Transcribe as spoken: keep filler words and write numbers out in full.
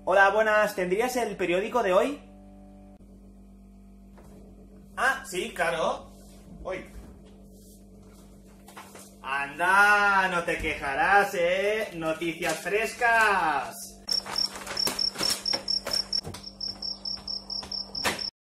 Hola, buenas. ¿Tendrías el periódico de hoy? Ah, sí, claro. Hoy. Anda, no te quejarás, ¿eh? Noticias frescas.